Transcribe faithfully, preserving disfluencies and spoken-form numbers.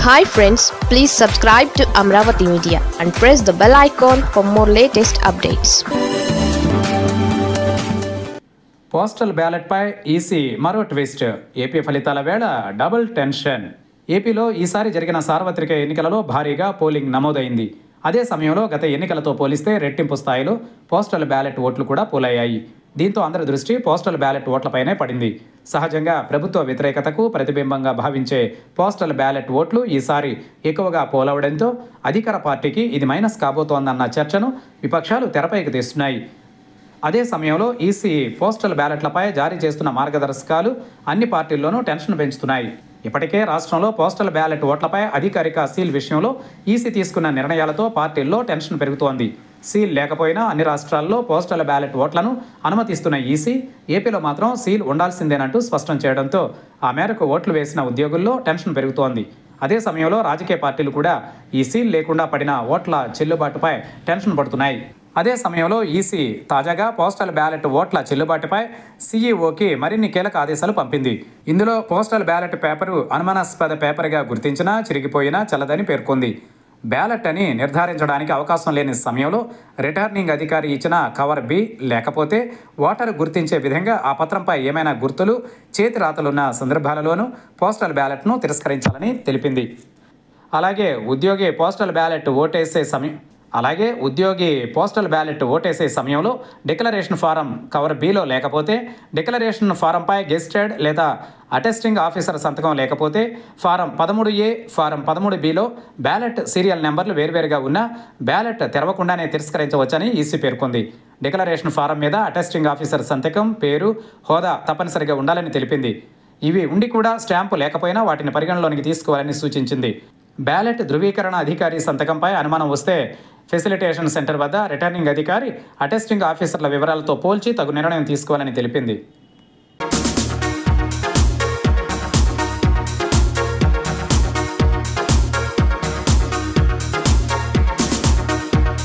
Hi friends, please subscribe to Amravati Media and press the bell icon for more latest updates. Postal బ్యాలెట్పై EC మరో twist. AP ఫలితాల వేళ double tension. ఏపీలో ఈసారి జరిగిన సార్వత్రిక ఎన్నికలలో భారీగా పోలింగ్ నమోదైంది. అదే సమయంలో గత ఎన్నికలతో పోలిస్తే రెట్టింపు స్థాయిలో పోస్టల్ బ్యాలెట్ ఓట్లు కూడా పోలయ్యాయి. దీంతో అందరి దృష్టి పోస్టల్ బ్యాలెట్ ఓట్లపైనే పడింది. సహజంగా ప్రభుత్వ వ్యతిరేకతకు ప్రతిబింబంగా భావించే పోస్టల్ బ్యాలెట్ ఓట్లు ఈసారి ఎక్కువగా పోలవడంతో అధికార పార్టీకి ఇది మైనస్ కాబోతోందన్న చర్చను విపక్షాలు తెరపైకి తెస్తున్నాయి. అదే సమయంలో ఈసీ పోస్టల్ బ్యాలెట్లపై జారీ చేస్తున్న మార్గదర్శకాలు అన్ని పార్టీల్లోనూ టెన్షన్ పెంచుతున్నాయి. ఇప్పటికే రాష్ట్రంలో పోస్టల్ బ్యాలెట్ ఓట్లపై అధికారిక సీల్ విషయంలో ఈసీ తీసుకున్న నిర్ణయాలతో పార్టీల్లో టెన్షన్ పెరుగుతోంది. సీల్ లేకపోయినా అన్ని రాష్ట్రాల్లో పోస్టల్ బ్యాలెట్ ఓట్లను అనుమతిస్తున్న ఈసీ ఏపీలో మాత్రం సీల్ ఉండాల్సిందేనంటూ స్పష్టం చేయడంతో ఆ మేరకు ఓట్లు వేసిన ఉద్యోగుల్లో టెన్షన్ పెరుగుతోంది. అదే సమయంలో రాజకీయ పార్టీలు కూడా ఈ సీల్ లేకుండా పడిన ఓట్ల చెల్లుబాటుపై టెన్షన్ పడుతున్నాయి. అదే సమయంలో ఈసీ తాజాగా పోస్టల్ బ్యాలెట్ ఓట్ల చెల్లుబాటుపై సీఈఓకి మరిన్ని కీలక ఆదేశాలు పంపింది. ఇందులో పోస్టల్ బ్యాలెట్ పేపరు అనుమానాస్పద పేపర్గా గుర్తించినా చిరిగిపోయినా చెల్లదని పేర్కొంది. బ్యాలెట్ అని నిర్ధారించడానికి అవకాశం లేని సమయంలో రిటర్నింగ్ అధికారి ఇచ్చిన కవర్ బి లేకపోతే ఓటరు గుర్తించే విధంగా ఆ పత్రంపై ఏమైనా గుర్తులు చేతి రాతలున్న సందర్భాలలోనూ పోస్టల్ బ్యాలెట్ను తిరస్కరించాలని తెలిపింది. అలాగే ఉద్యోగి పోస్టల్ బ్యాలెట్ ఓటేసే సమయం అలాగే ఉద్యోగి పోస్టల్ బ్యాలెట్ ఓటేసే సమయంలో డిక్లరేషన్ ఫారం కవర్ బిలో లేకపోతే, డిక్లరేషన్ ఫారంపై గెస్టెడ్ లేదా అటెస్టింగ్ ఆఫీసర్ సంతకం లేకపోతే, ఫారం పదమూడు ఏ ఫారం పదమూడు బిలో బ్యాలెట్ సీరియల్ నెంబర్లు వేర్వేరుగా ఉన్న బ్యాలెట్ తెరవకుండానే తిరస్కరించవచ్చని ఈసీ పేర్కొంది. డిక్లరేషన్ ఫారం మీద అటెస్టింగ్ ఆఫీసర్ సంతకం, పేరు, హోదా తప్పనిసరిగా ఉండాలని తెలిపింది. ఇవి ఉండి కూడా స్టాంపు లేకపోయినా వాటిని పరిగణలోనికి తీసుకోవాలని సూచించింది. బ్యాలెట్ ధృవీకరణ అధికారి సంతకంపై అనుమానం వస్తే ఫెసిలిటేషన్ సెంటర్ వద్ద రిటర్నింగ్ అధికారి అటెస్టింగ్ ఆఫీసర్ల వివరాలతో పోల్చి తగు నిర్ణయం తీసుకోవాలని తెలిపింది.